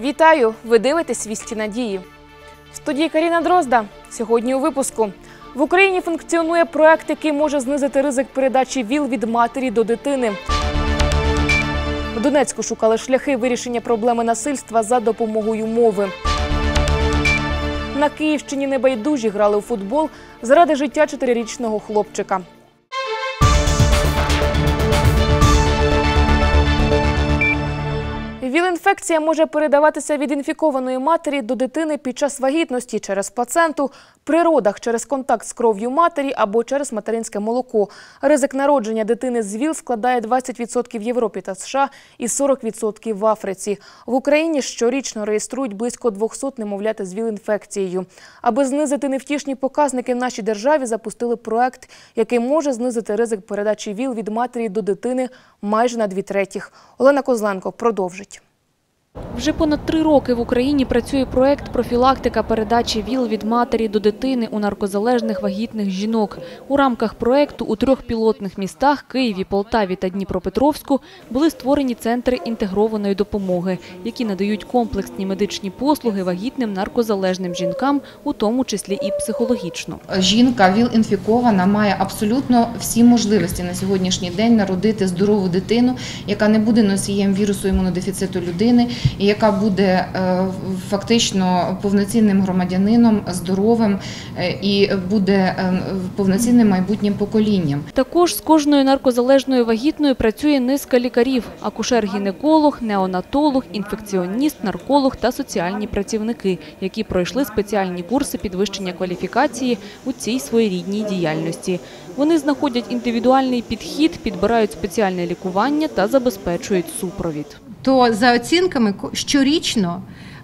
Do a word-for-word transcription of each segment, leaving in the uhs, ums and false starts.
Вітаю! Ви дивитесь «Вісті надії». В студії Каріна Дрозда. Сьогодні у випуску. В Україні функціонує проект, який може знизити ризик передачі ВІЛ від матері до дитини. В Донецьку шукали шляхи вирішення проблеми насильства за допомогою мови. На Київщині небайдужі грали у футбол заради життя чотирирічного хлопчика. ВІЛ-інфекція може передаватися від інфікованої матері до дитини під час вагітності через плаценту, при родах через контакт з кров'ю матері або через материнське молоко. Ризик народження дитини з ВІЛ складає двадцять відсотків в Європі та США і сорок відсотків в Африці. В Україні щорічно реєструють близько двохсот немовлят з ВІЛ-інфекцією. Аби знизити невтішні показники в нашій державі, запустили проект, який може знизити ризик передачі ВІЛ від матері до дитини майже на дві третіх. Олена Козленко продовжить. Вже понад три роки в Україні працює проект «Профілактика передачі ВІЛ від матері до дитини у наркозалежних вагітних жінок». У рамках проекту у трьох пілотних містах – Києві, Полтаві та Дніпропетровську – були створені центри інтегрованої допомоги, які надають комплексні медичні послуги вагітним наркозалежним жінкам, у тому числі і психологічно. Жінка ВІЛ-інфікована має абсолютно всі можливості на сьогоднішній день народити здорову дитину, яка не буде носієм вірусу імунодефіциту людини, і яка буде фактично повноцінним громадянином, здоровим і буде повноцінним майбутнім поколінням. Також з кожною наркозалежною вагітною працює низка лікарів – акушер-гінеколог, неонатолог, інфекціоніст, нарколог та соціальні працівники, які пройшли спеціальні курси підвищення кваліфікації у цій своєрідній діяльності. Вони знаходять індивідуальний підхід, підбирають спеціальне лікування та забезпечують супровід. То за оцінками щорічно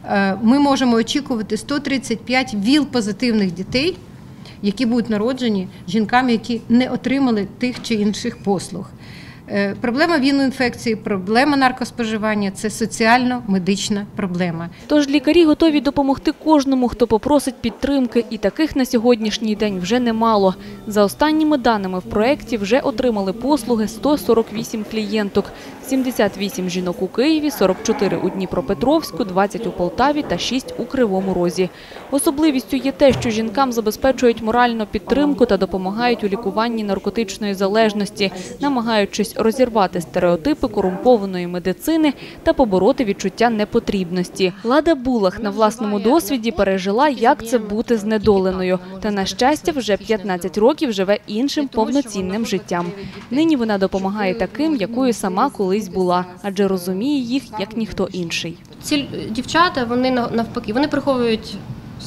ми можемо очікувати сто тридцять п'ять ВІЛ-позитивних дітей, які будуть народжені жінками, які не отримали тих чи інших послуг. Проблема ВІЛ-інфекції, проблема наркоспоживання – це соціально-медична проблема. Тож лікарі готові допомогти кожному, хто попросить підтримки, і таких на сьогоднішній день вже немало. За останніми даними в проєкті вже отримали послуги сто сорок вісім клієнток, сімдесят вісім жінок у Києві, сорок чотири у Дніпропетровську, двадцять у Полтаві та шість у Кривому Розі. Особливістю є те, що жінкам забезпечують моральну підтримку та допомагають у лікуванні наркотичної залежності, намагаючись розірвати стереотипи корумпованої медицини та побороти відчуття непотрібності. Лада Булах на власному досвіді пережила, як це бути знедоленою. Та, на щастя, вже п'ятнадцять років живе іншим повноцінним життям. Нині вона допомагає таким, якою сама колись була, адже розуміє їх, як ніхто інший. Ці дівчата, вони навпаки, вони приховують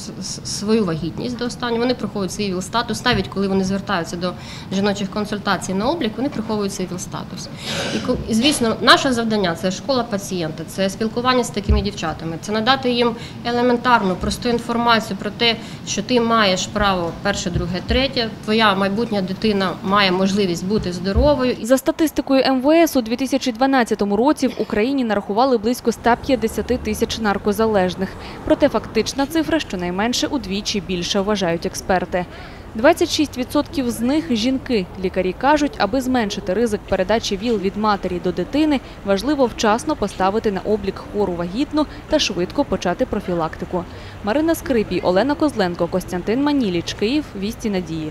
свою вагітність до останнього, вони приховують свій ВІЛ-статус, навіть коли вони звертаються до жіночих консультацій на облік, вони приховують свій ВІЛ-статус. І, звісно, наше завдання – це школа пацієнта, це спілкування з такими дівчатами, це надати їм елементарну, просту інформацію про те, що ти маєш право перше, друге, третє, твоя майбутня дитина має можливість бути здоровою. За статистикою ем ве ес, у дві тисячі дванадцятому році в Україні нарахували близько ста п'ятдесяти тисяч наркозалежних. Проте фактична цифра – щонайменше удвічі більше, вважають експерти. двадцять шість відсотків з них – жінки. Лікарі кажуть, аби зменшити ризик передачі ВІЛ від матері до дитини, важливо вчасно поставити на облік хвору вагітну та швидко почати профілактику. Марина Скрипій, Олена Козленко, Костянтин Маніліч, Київ, «Вісті надії».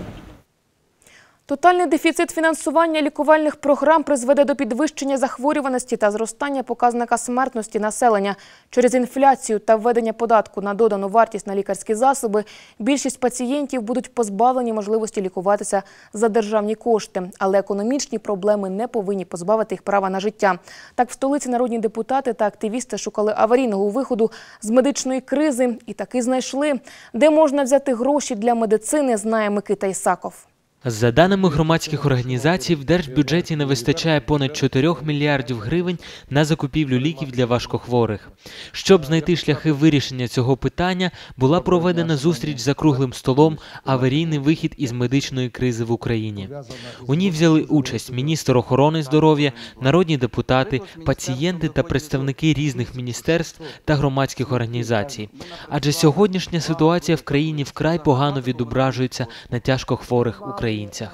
Тотальний дефіцит фінансування лікувальних програм призведе до підвищення захворюваності та зростання показника смертності населення. Через інфляцію та введення податку на додану вартість на лікарські засоби більшість пацієнтів будуть позбавлені можливості лікуватися за державні кошти. Але економічні проблеми не повинні позбавити їх права на життя. Так в столиці народні депутати та активісти шукали аварійного виходу з медичної кризи і таки знайшли. Де можна взяти гроші для медицини, знає Микита Ісаков. За даними громадських організацій, в держбюджеті не вистачає понад чотирьох мільярдів гривень на закупівлю ліків для важкохворих. Щоб знайти шляхи вирішення цього питання, була проведена зустріч за круглим столом «Аварійний вихід із медичної кризи в Україні». У ній взяли участь міністр охорони здоров'я, народні депутати, пацієнти та представники різних міністерств та громадських організацій. Адже сьогоднішня ситуація в країні вкрай погано відображується на тяжкохворих українцях.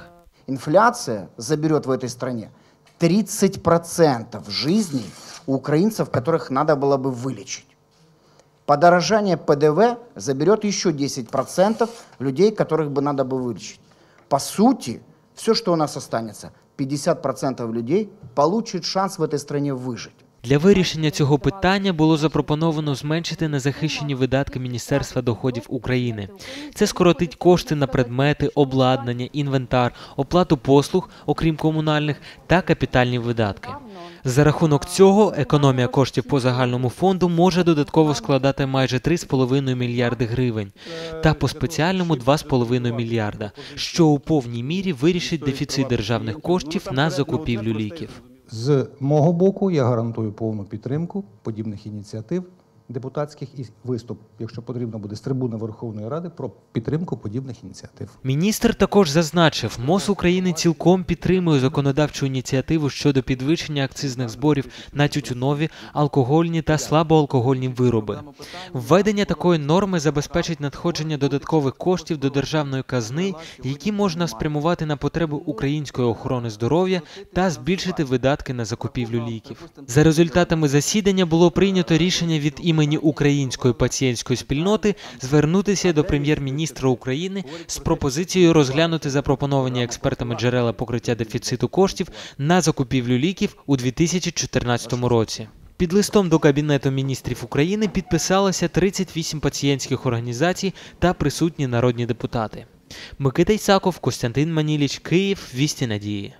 Инфляция заберет в этой стране тридцать процентов жизней у украинцев, которых надо было бы вылечить. Подорожание Пэ Дэ Вэ заберет еще десять процентов людей, которых бы надо бы вылечить. По сути, все, что у нас останется, пятьдесят процентов людей получат шанс в этой стране выжить. Для вирішення цього питання було запропоновано зменшити незахищені видатки Міністерства доходів України. Це скоротить кошти на предмети, обладнання, інвентар, оплату послуг, окрім комунальних, та капітальні видатки. За рахунок цього економія коштів по загальному фонду може додатково складати майже три з половиною мільярди гривень та по спеціальному два з половиною мільярда, що у повній мірі вирішить дефіцит державних коштів на закупівлю ліків. З мого боку, я гарантую повну підтримку подібних ініціатив депутатських і виступ, якщо потрібно буде, з трибуни Верховної Ради про підтримку подібних ініціатив. Міністр також зазначив, МОЗ України цілком підтримує законодавчу ініціативу щодо підвищення акцизних зборів на тютюнові, алкогольні та слабоалкогольні вироби. Введення такої норми забезпечить надходження додаткових коштів до державної казни, які можна спрямувати на потреби української охорони здоров'я та збільшити видатки на закупівлю ліків. За результатами засідання було прийнято рішення від імені імені української пацієнтської спільноти звернутися до прем'єр-міністра України з пропозицією розглянути запропоновані експертами джерела покриття дефіциту коштів на закупівлю ліків у дві тисячі чотирнадцятому році. Під листом до Кабінету міністрів України підписалося тридцять вісім пацієнтських організацій та присутні народні депутати. Микита Ісаков, Костянтин Маніліч, Київ, Вісті Надії.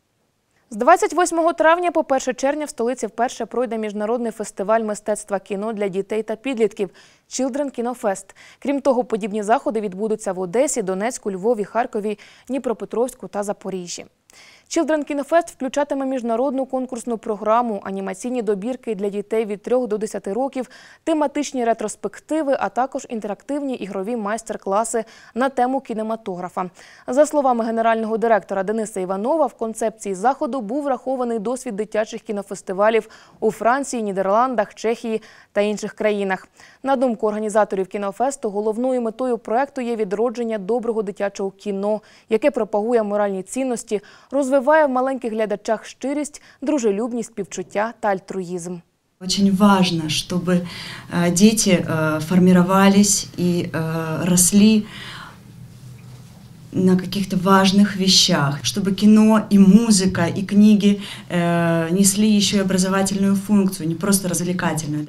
З двадцять восьмого травня по перше червня в столиці вперше пройде міжнародний фестиваль мистецтва кіно для дітей та підлітків «Children Kino Fest». Крім того, подібні заходи відбудуться в Одесі, Донецьку, Львові, Харкові, Дніпропетровську та Запоріжжі. Children Kino Fest включатиме міжнародну конкурсну програму, анімаційні добірки для дітей від трьох до десяти років, тематичні ретроспективи, а також інтерактивні ігрові майстер-класи на тему кінематографа. За словами генерального директора Дениса Іванова, в концепції заходу був врахований досвід дитячих кінофестивалів у Франції, Нідерландах, Чехії та інших країнах. На думку організаторів кінофесту, головною метою проекту є відродження доброго дитячого кіно, яке пропагує моральні цінності, розвиває в маленьких глядачах щирість, дружелюбність, співчуття та альтруїзм. Очень важно, чтобы дети формировались и росли на каких-то важных вещах, чтобы кино и музыка, и книги несли еще и образовательную функцию, не просто развлекательную.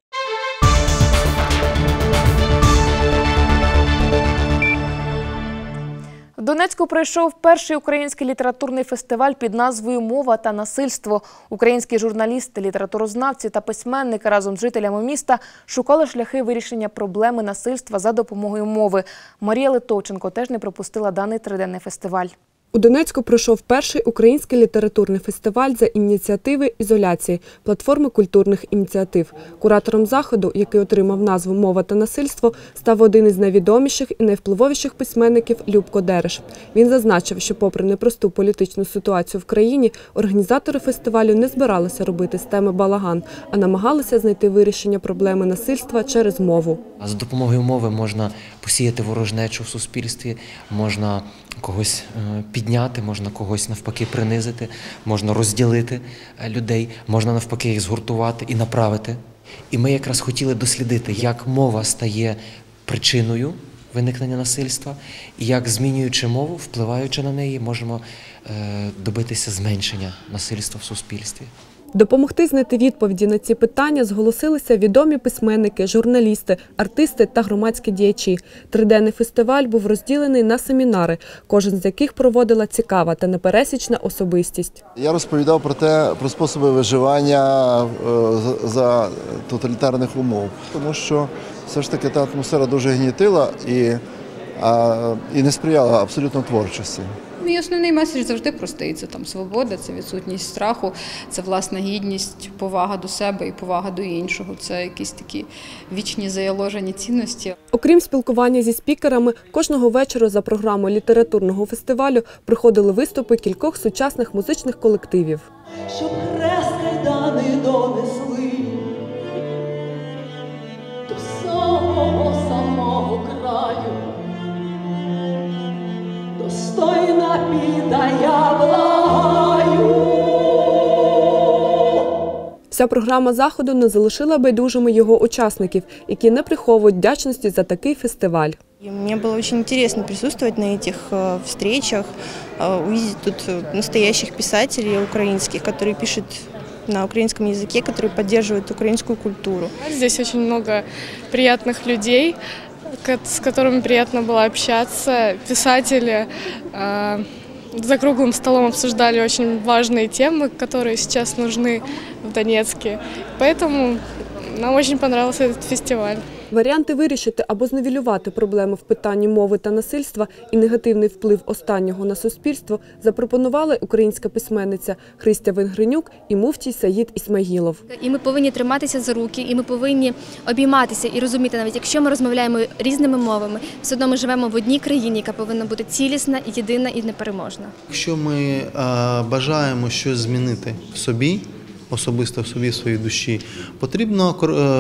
В Донецьку пройшов перший український літературний фестиваль під назвою «Мова та насильство». Українські журналісти, літературознавці та письменники разом з жителями міста шукали шляхи вирішення проблеми насильства за допомогою мови. Марія Литовченко теж не пропустила даний триденний фестиваль. У Донецьку пройшов перший український літературний фестиваль за ініціативи «Ізоляції» – платформи культурних ініціатив. Куратором заходу, який отримав назву «Мова та насильство», став один із найвідоміших і найвпливовіших письменників Любко Дереш. Він зазначив, що попри непросту політичну ситуацію в країні, організатори фестивалю не збиралися робити з теми балаган, а намагалися знайти вирішення проблеми насильства через мову. За допомогою мови можна посіяти ворожнечу в суспільстві, можна когось підняти, можна когось навпаки принизити, можна розділити людей, можна навпаки їх згуртувати і направити. І ми якраз хотіли дослідити, як мова стає причиною виникнення насильства і як, змінюючи мову, впливаючи на неї, можемо добитися зменшення насильства в суспільстві. Допомогти знайти відповіді на ці питання зголосилися відомі письменники, журналісти, артисти та громадські діячі. Триденний фестиваль був розділений на семінари, кожен з яких проводила цікава та непересічна особистість. Я розповідав про те, про способи виживання за тоталітарних умов, тому що все ж таки та атмосфера дуже гнітила і, а, і не сприяла абсолютно творчості. Мій основний меседж завжди простий. Це там свобода, це відсутність страху, це власна гідність, повага до себе і повага до іншого. Це якісь такі вічні заяложені цінності. Окрім спілкування зі спікерами, кожного вечора за програмою літературного фестивалю проходили виступи кількох сучасних музичних колективів. Щоб хрест кайдани донесли до самого-самого краю. Достойна піда, я благаю. Вся програма заходу не залишила байдужими його учасників, які не приховують вдячності за такий фестиваль. Мне было очень интересно присутствовать на этих встречах, увидеть тут настоящих писателей украинских, которые пишут на украинском языке, которые поддерживают украинскую культуру. Здесь очень много приятных людей, с которыми приятно было общаться. Писатели за круглым столом обсуждали очень важные темы, которые сейчас нужны в Донецке. Поэтому нам очень понравился этот фестиваль. Варіанти вирішити або зневілювати проблеми в питанні мови та насильства і негативний вплив останнього на суспільство запропонували українська письменниця Христя Венгринюк і муфтій Саїд Ісмагілов. І ми повинні триматися за руки, і ми повинні обійматися і розуміти, навіть якщо ми розмовляємо різними мовами, все одно ми живемо в одній країні, яка повинна бути цілісна, єдина і непереможна. Якщо ми а, бажаємо щось змінити в собі, особисто в собі, в своїй душі, потрібно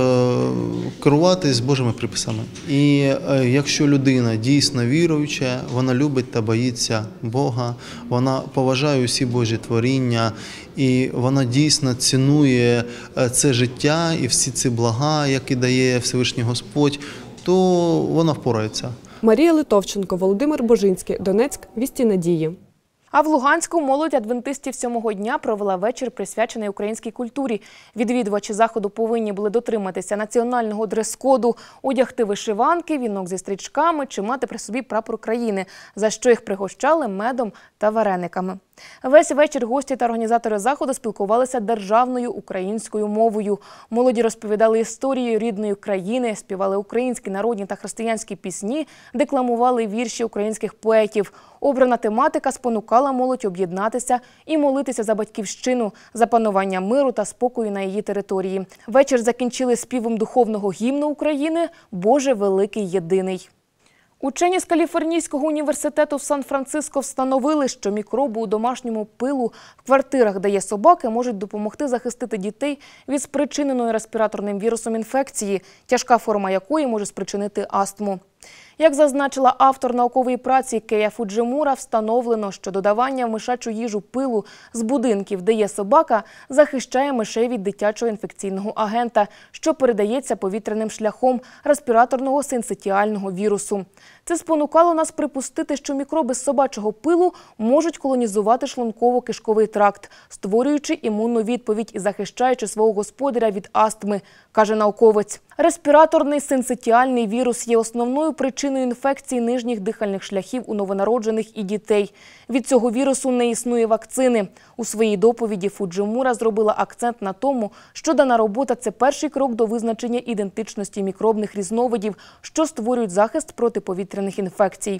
керуватись Божими приписами. І якщо людина дійсно віруюча, вона любить та боїться Бога, вона поважає усі Божі творіння, і вона дійсно цінує це життя і всі ці блага, які дає Всевишній Господь, то вона впорається. Марія Литовченко, Володимир Божинський, Донецьк, Вісті надії. А в Луганську молодь адвентистів сьомого дня провела вечір, присвячений українській культурі. Відвідувачі заходу повинні були дотриматися національного дрес-коду, одягти вишиванки, вінок зі стрічками чи мати при собі прапор країни, за що їх пригощали медом та варениками. Весь вечір гості та організатори заходу спілкувалися державною українською мовою. Молоді розповідали історію рідної країни, співали українські народні та християнські пісні, декламували вірші українських поетів. Обрана тематика спонукала молодь об'єднатися і молитися за батьківщину, за панування миру та спокою на її території. Вечір закінчили співом духовного гімну України «Боже великий єдиний». Учені з Каліфорнійського університету в Сан-Франциско встановили, що мікроби у домашньому пилу в квартирах, де є собаки, можуть допомогти захистити дітей від спричиненої респіраторним вірусом інфекції, тяжка форма якої може спричинити астму. Як зазначила автор наукової праці Кея Фуджимура, встановлено, що додавання в мишачу їжу пилу з будинків, де є собака, захищає мишей від дитячого інфекційного агента, що передається повітряним шляхом респіраторного синцитіального вірусу. Це спонукало нас припустити, що мікроби з собачого пилу можуть колонізувати шлунково-кишковий тракт, створюючи імунну відповідь і захищаючи свого господаря від астми, каже науковець. Респіраторний синцитіальний вірус є основною причиною інфекції нижніх дихальних шляхів у новонароджених і дітей. Від цього вірусу не існує вакцини. У своїй доповіді Фуджимура зробила акцент на тому, що дана робота – це перший крок до визначення ідентичності мікробних різновидів, що створюють захист проти повітряних інфекцій.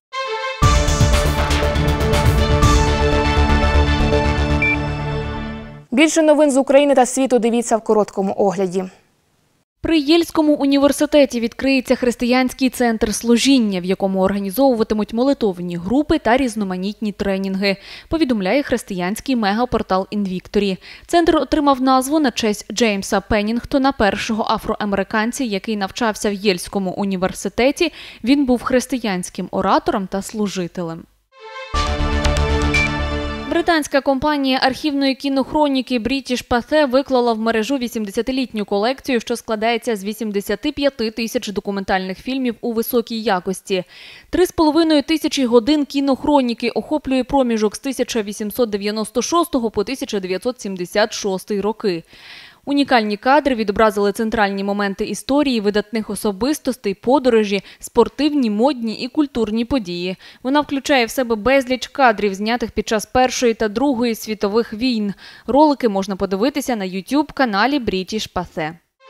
Більше новин з України та світу дивіться в короткому огляді. При Єльському університеті відкриється християнський центр служіння, в якому організовуватимуть молитовні групи та різноманітні тренінги, повідомляє християнський мегапортал «Інвікторі». Центр отримав назву на честь Джеймса Пеннінгтона, першого афроамериканця, який навчався в Єльському університеті. Він був християнським оратором та служителем. Британська компанія архівної кінохроніки British Pathé виклала в мережу вісімдесятилітню колекцію, що складається з вісімдесяти п'яти тисяч документальних фільмів у високій якості. Три з половиною тисячі годин кінохроніки охоплює проміжок з тисяча вісімсот дев'яносто шостого по тисяча дев'ятсот сімдесят шостий роки. Унікальні кадри відобразили центральні моменти історії, видатних особистостей, подорожі, спортивні, модні і культурні події. Вона включає в себе безліч кадрів, знятих під час Першої та Другої світових війн. Ролики можна подивитися на ютуб-каналі British Pathé.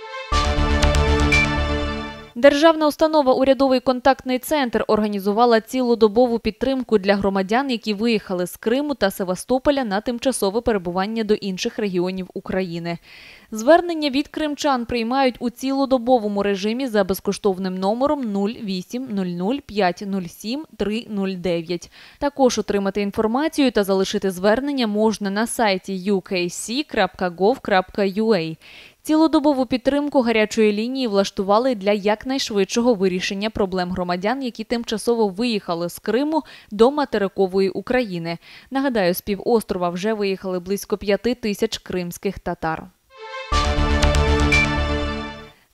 Державна установа «Урядовий контактний центр» організувала цілодобову підтримку для громадян, які виїхали з Криму та Севастополя на тимчасове перебування до інших регіонів України. Звернення від кримчан приймають у цілодобовому режимі за безкоштовним номером нуль вісім нуль нуль п'ять нуль сім три нуль дев'ять. Також отримати інформацію та залишити звернення можна на сайті ю кей сі крапка гов крапка ю а. Цілодобову підтримку гарячої лінії влаштували для якнайшвидшого вирішення проблем громадян, які тимчасово виїхали з Криму до материкової України. Нагадаю, з півострова вже виїхали близько п'яти тисяч кримських татар.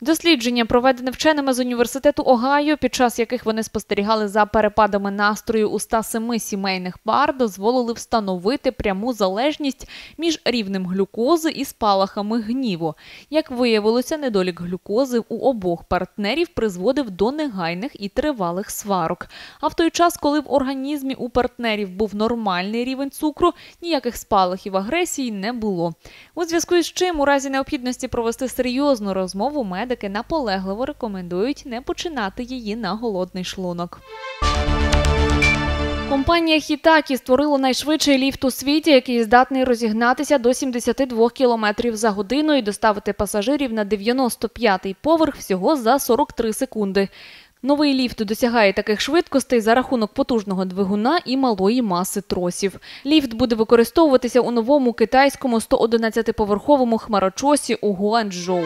Дослідження, проведене вченими з університету Огайо, під час яких вони спостерігали за перепадами настрою у ста семи сімейних пар, дозволили встановити пряму залежність між рівнем глюкози і спалахами гніву. Як виявилося, недолік глюкози у обох партнерів призводив до негайних і тривалих сварок. А в той час, коли в організмі у партнерів був нормальний рівень цукру, ніяких спалахів агресії не було. У зв'язку із чим, у разі необхідності провести серйозну розмову, медики наполегливо рекомендують не починати її на голодний шлунок. Компанія Hitachi створила найшвидший ліфт у світі, який здатний розігнатися до сімдесят два кілометри за годину і доставити пасажирів на дев'яносто п'ятий поверх всього за сорок три секунди. Новий ліфт досягає таких швидкостей за рахунок потужного двигуна і малої маси тросів. Ліфт буде використовуватися у новому китайському сто одинадцятиповерховому хмарочосі у Гуанчжоу.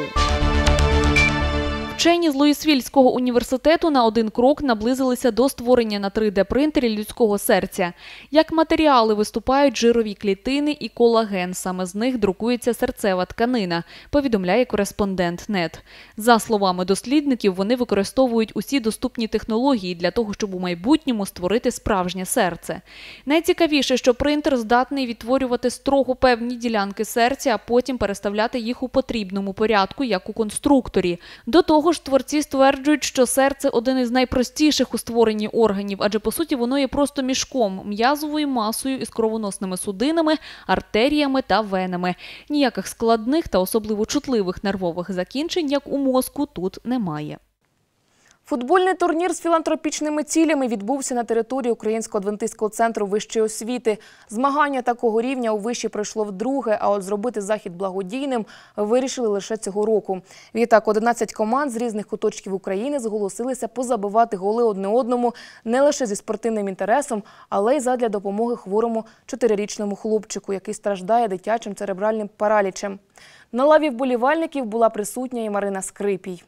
Вчені з Луїсвільського університету на один крок наблизилися до створення на три де принтері людського серця. Як матеріали виступають жирові клітини і колаген, саме з них друкується серцева тканина, повідомляє кореспондент НЕТ. За словами дослідників, вони використовують усі доступні технології для того, щоб у майбутньому створити справжнє серце. Найцікавіше, що принтер здатний відтворювати строго певні ділянки серця, а потім переставляти їх у потрібному порядку, як у конструкторі. До того ж, творці стверджують, що серце – один із найпростіших у створенні органів, адже, по суті, воно є просто мішком, м'язовою масою із кровоносними судинами, артеріями та венами. Ніяких складних та особливо чутливих нервових закінчень, як у мозку, тут немає. Футбольний турнір з філантропічними цілями відбувся на території Українського адвентистського центру вищої освіти. Змагання такого рівня у виші пройшло вдруге, а от зробити захід благодійним вирішили лише цього року. Відтак, одинадцять команд з різних куточків України зголосилися позабивати голи одне одному не лише зі спортивним інтересом, але й задля допомоги хворому чотирирічному хлопчику, який страждає дитячим церебральним паралічем. На лаві вболівальників була присутня і Марина Скрипій.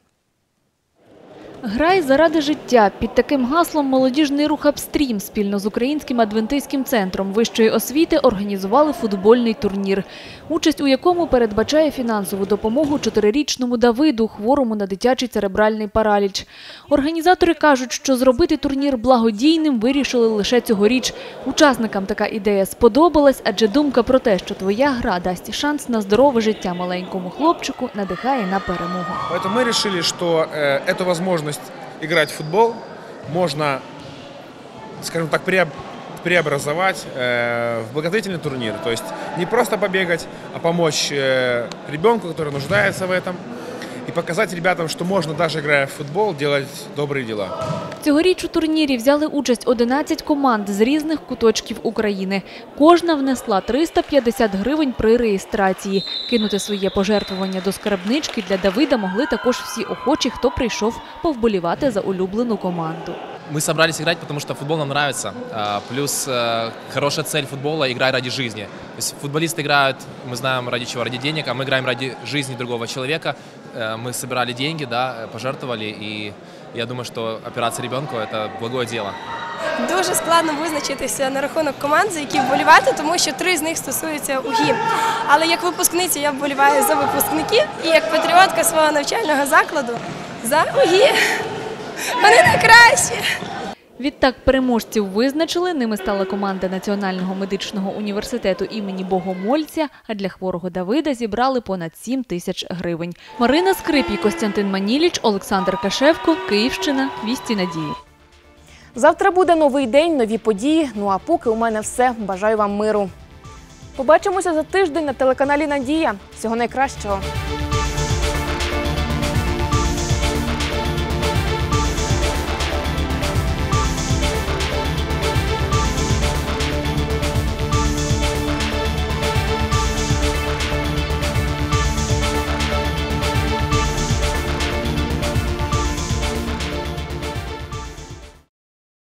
«Грай заради життя» – під таким гаслом молодіжний рух «Апстрім» спільно з Українським адвентистським центром вищої освіти організували футбольний турнір, участь у якому передбачає фінансову допомогу чотирирічному Давиду, хворому на дитячий церебральний параліч. Організатори кажуть, що зробити турнір благодійним вирішили лише цьогоріч. Учасникам така ідея сподобалась, адже думка про те, що твоя гра дасть шанс на здорове життя маленькому хлопчику, надихає на перемогу. Поэтому мы решили, что э, эту возможность играть в футбол можно, скажем так, преобразовать э, в благотворительный турнир. То есть не просто побегать, а помочь э, ребенку, который нуждается в этом, и показать ребятам, что можно, даже играя в футбол, делать добрые дела. Цьогоріч у турнірі взяли участь одинадцять команд з різних куточків України. Кожна внесла триста п'ятдесят гривень при реєстрації. Кинути своє пожертвування до скарбнички для Давида могли також всі охочі, хто прийшов повболівати за улюблену команду. Мы собрались играть, потому что футбол нам нравится. Плюс хорошая цель футбола – играть ради жизни. То есть футболисты играют, мы знаем ради чего, ради денег, а мы играем ради жизни другого человека. Мы собирали деньги, да, пожертвовали, и я думаю, что операция ребенку – это благое дело. Дуже складно визначитися на рахунок команд, за які вболівати, тому що три з них стосуються УГІ. Але як випускниця я вболіваю за випускників і як патріотка свого навчального закладу за УГІ. Вони найкращі! Відтак переможців визначили. Ними стала команда Національного медичного університету імені Богомольця, а для хворого Давида зібрали понад сім тисяч гривень. Марина Скрипій, Костянтин Маніліч, Олександр Кашевко, Київщина, Вісті надії. Завтра буде новий день, нові події. Ну а поки у мене все. Бажаю вам миру. Побачимося за тиждень на телеканалі «Надія». Всього найкращого.